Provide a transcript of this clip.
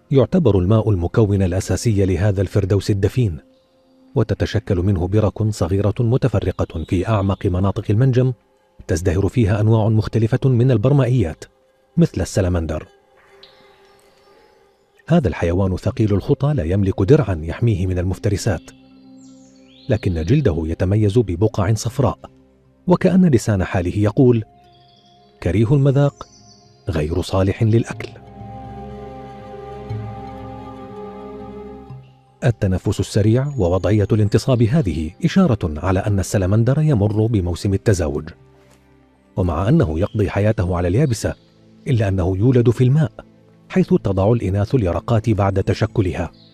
يعتبر الماء المكون الأساسي لهذا الفردوس الدفين، وتتشكل منه برك صغيرة متفرقة في أعمق مناطق المنجم تزدهر فيها أنواع مختلفة من البرمائيات مثل السلمندر. هذا الحيوان ثقيل الخطى لا يملك درعا يحميه من المفترسات، لكن جلده يتميز ببقع صفراء، وكأن لسان حاله يقول: كريه المذاق، غير صالح للأكل. التنفس السريع ووضعية الانتصاب هذه إشارة على أن السلمندر يمر بموسم التزاوج، ومع أنه يقضي حياته على اليابسة إلا أنه يولد في الماء، حيث تضع الإناث اليرقات بعد تشكلها.